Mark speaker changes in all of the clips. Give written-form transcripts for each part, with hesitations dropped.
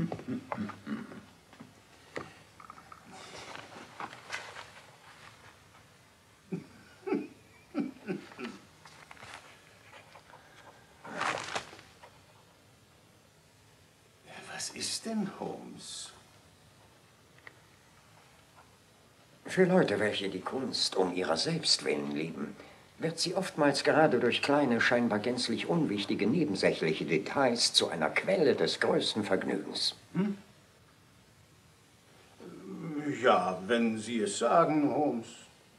Speaker 1: Was ist denn, Holmes?
Speaker 2: Für Leute, welche die Kunst um ihrer selbst willen lieben, wird sie oftmals gerade durch kleine, scheinbar gänzlich unwichtige nebensächliche Details zu einer Quelle des größten Vergnügens.
Speaker 1: Hm? Ja, wenn Sie es sagen, Holmes.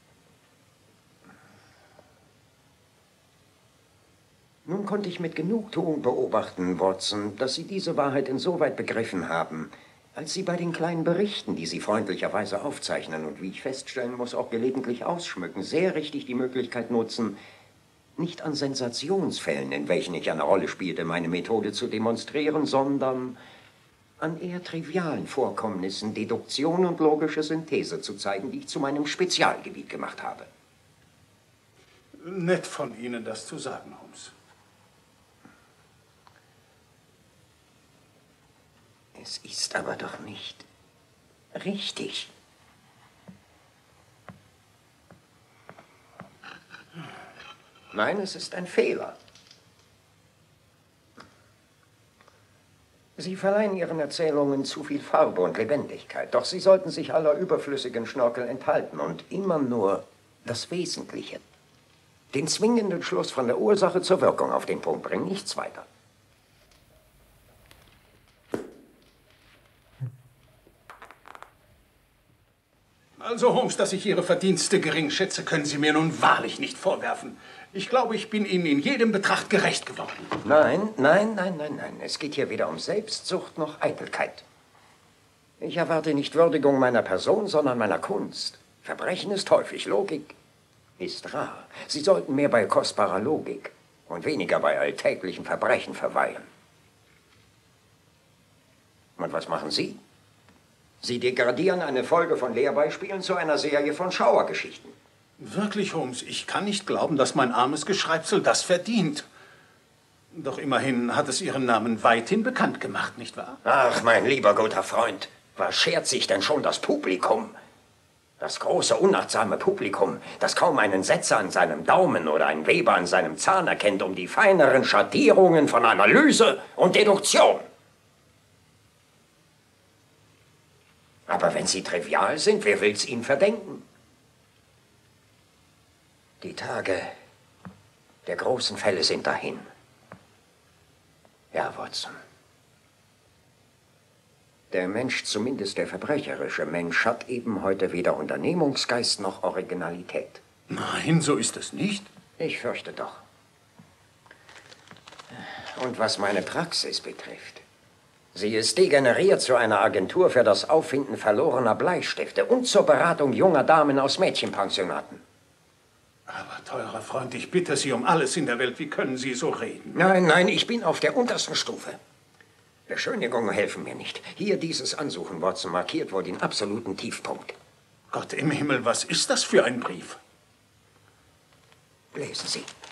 Speaker 2: Nun konnte ich mit Genugtuung beobachten, Watson, dass Sie diese Wahrheit insoweit begriffen haben, als Sie bei den kleinen Berichten, die Sie freundlicherweise aufzeichnen und, wie ich feststellen muss, auch gelegentlich ausschmücken, sehr richtig die Möglichkeit nutzen, nicht an Sensationsfällen, in welchen ich eine Rolle spielte, meine Methode zu demonstrieren, sondern an eher trivialen Vorkommnissen Deduktion und logische Synthese zu zeigen, die ich zu meinem Spezialgebiet gemacht habe.
Speaker 1: Nett von Ihnen, das zu sagen, Holmes.
Speaker 2: Es ist aber doch nicht richtig. Nein, es ist ein Fehler. Sie verleihen Ihren Erzählungen zu viel Farbe und Lebendigkeit, doch Sie sollten sich aller überflüssigen Schnörkel enthalten und immer nur das Wesentliche, den zwingenden Schluss von der Ursache zur Wirkung auf den Punkt bringen, nichts weiter.
Speaker 1: Also, Holmes, dass ich Ihre Verdienste gering schätze, können Sie mir nun wahrlich nicht vorwerfen. Ich glaube, ich bin Ihnen in jedem Betracht gerecht geworden.
Speaker 2: Nein, nein, nein, nein, nein. Es geht hier weder um Selbstsucht noch Eitelkeit. Ich erwarte nicht Würdigung meiner Person, sondern meiner Kunst. Verbrechen ist häufig, Logik ist rar. Sie sollten mehr bei kostbarer Logik und weniger bei alltäglichen Verbrechen verweilen. Und was machen Sie? Sie degradieren eine Folge von Lehrbeispielen zu einer Serie von Schauergeschichten.
Speaker 1: Wirklich, Holmes, ich kann nicht glauben, dass mein armes Geschreibsel das verdient. Doch immerhin hat es Ihren Namen weithin bekannt gemacht, nicht wahr?
Speaker 2: Ach, mein lieber guter Freund, was schert sich denn schon das Publikum? Das große, unachtsame Publikum, das kaum einen Setzer an seinem Daumen oder einen Weber an seinem Zahn erkennt, um die feineren Schattierungen von Analyse und Deduktion. Aber wenn sie trivial sind, wer will's ihnen verdenken? Die Tage der großen Fälle sind dahin. Ja, Watson. Der Mensch, zumindest der verbrecherische Mensch, hat eben heute weder Unternehmungsgeist noch Originalität.
Speaker 1: Nein, so ist es nicht.
Speaker 2: Ich fürchte doch. Und was meine Praxis betrifft, sie ist degeneriert zu einer Agentur für das Auffinden verlorener Bleistifte und zur Beratung junger Damen aus Mädchenpensionaten.
Speaker 1: Aber, teurer Freund, ich bitte Sie um alles in der Welt. Wie können Sie so reden?
Speaker 2: Nein, nein, ich bin auf der untersten Stufe. Beschönigungen helfen mir nicht. Hier dieses Ansuchen, Watson, markiert wohl den absoluten Tiefpunkt.
Speaker 1: Gott im Himmel, was ist das für ein Brief?
Speaker 2: Lesen Sie.